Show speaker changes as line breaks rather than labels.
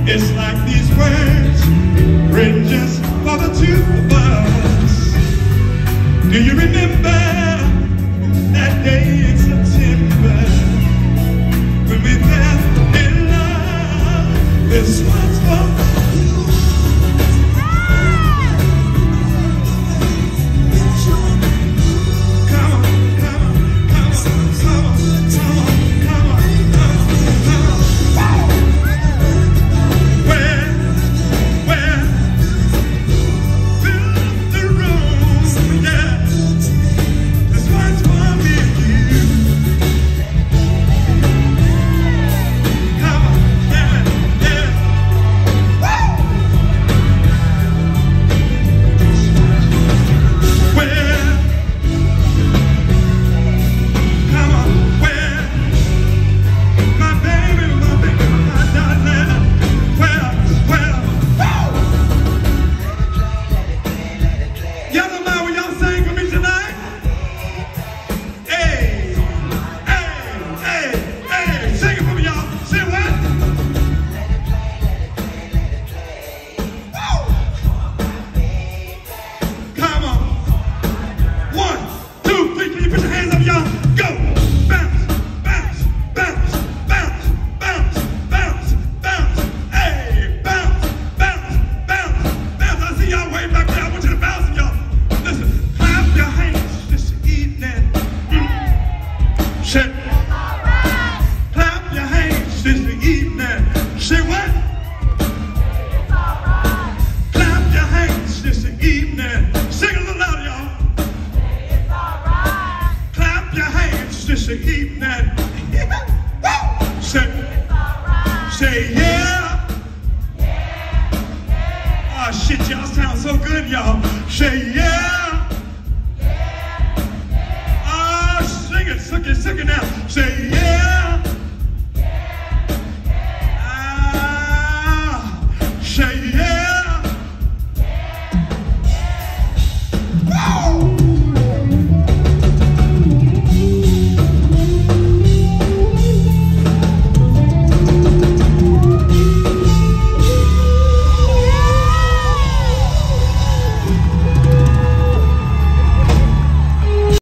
It's like these words written just for the two of us. Do you remember that day in September when we fell in love? This one's for you. Clap your hands this evening. Say what? It's alright. Clap your hands this evening. Sing a little louder, y'all. It's alright. Clap your hands this evening. Say, it's alright. Say yeah. Yeah. Yeah. Oh shit, y'all sound so good, y'all. Say yeah. Sing it now. Say yeah.